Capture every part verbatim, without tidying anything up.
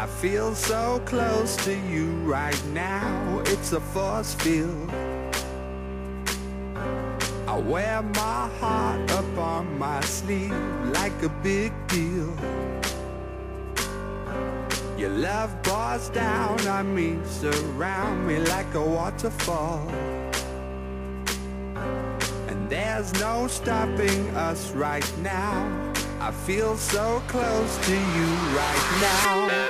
I feel so close to you right now, it's a force field. I wear my heart up on my sleeve like a big deal. Your love pours down on me, surround me like a waterfall. And there's no stopping us right now. I feel so close to you right now.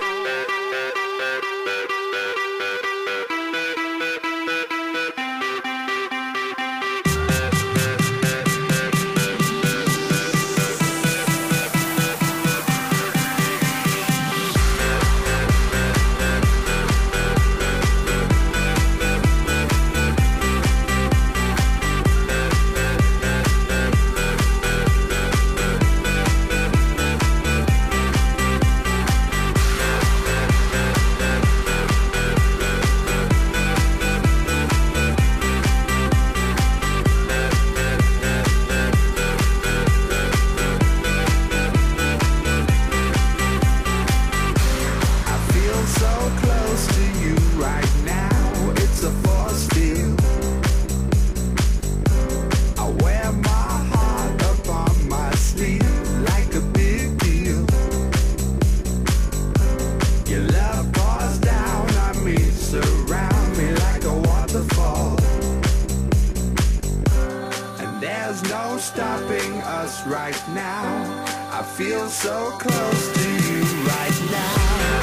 Stopping us right now. I feel so close to you right now.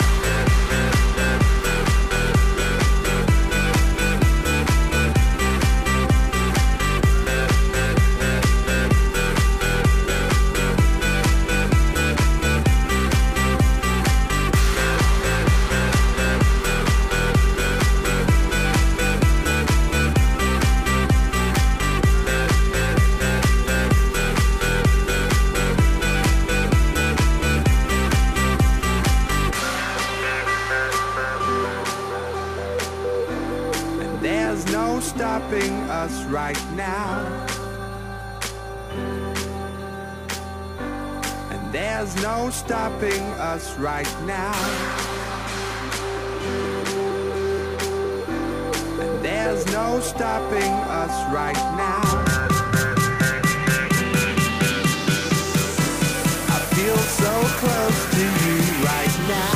There's no stopping us right now. And there's no stopping us right now. And there's no stopping us right now. I feel so close to you right now.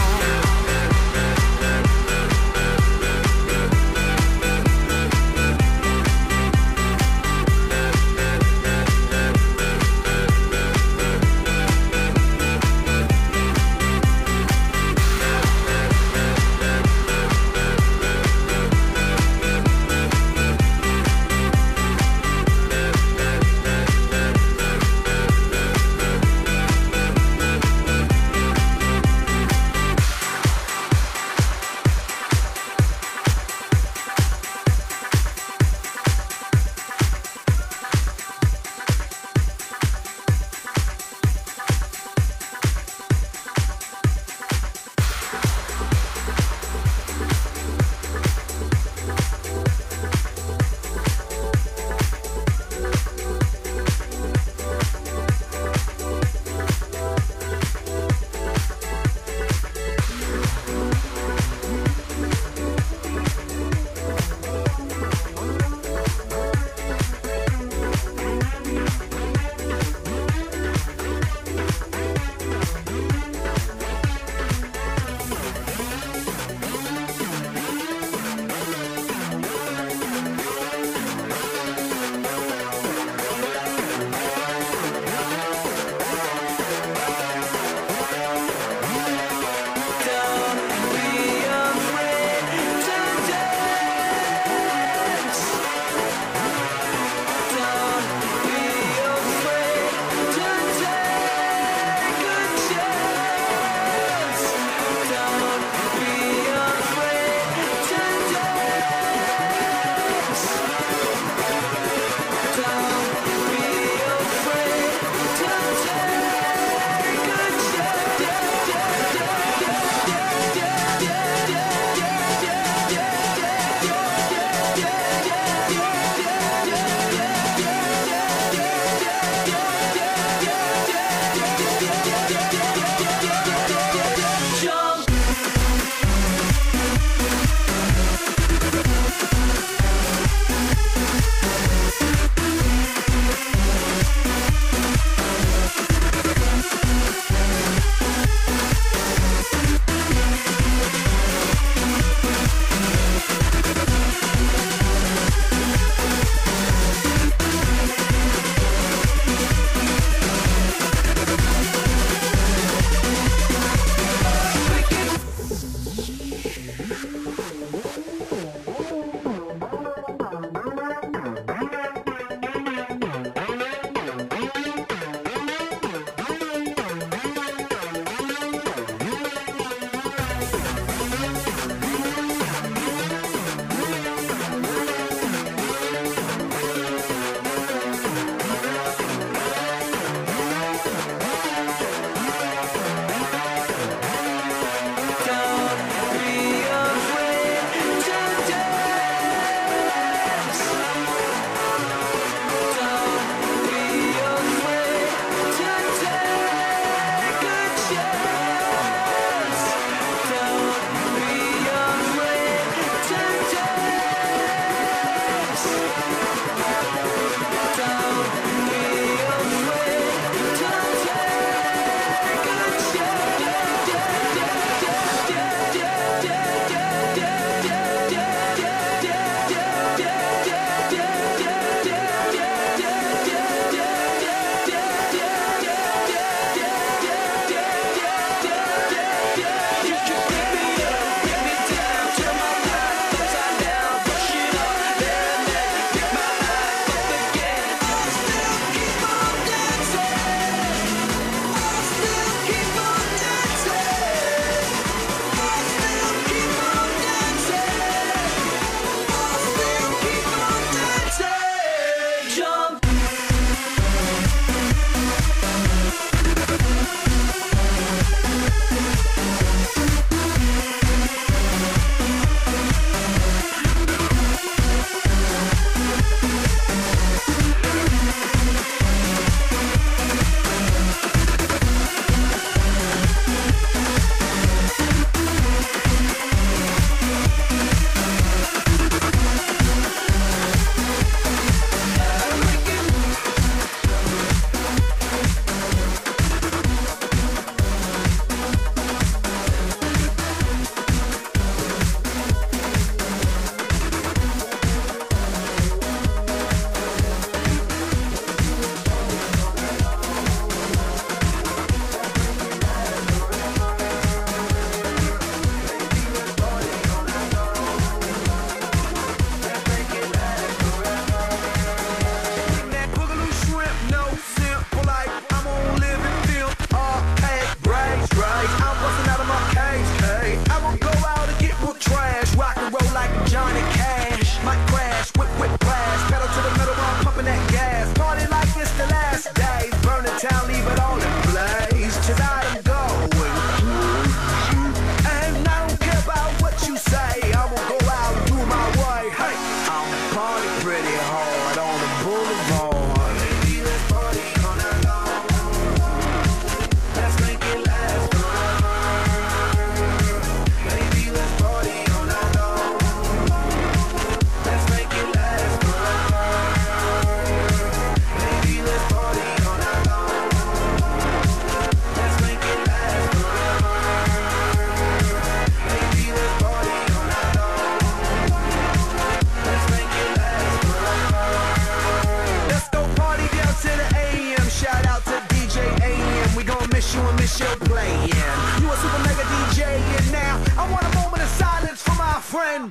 And you a super mega D J, and now I want a moment of silence for my friend.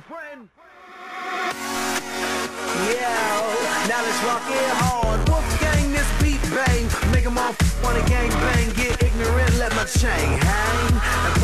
Yeah, now let's rock it hard. Wolfgang, this beat bang. Make 'em all wanna gang bang. Get ignorant, let my chain hang. And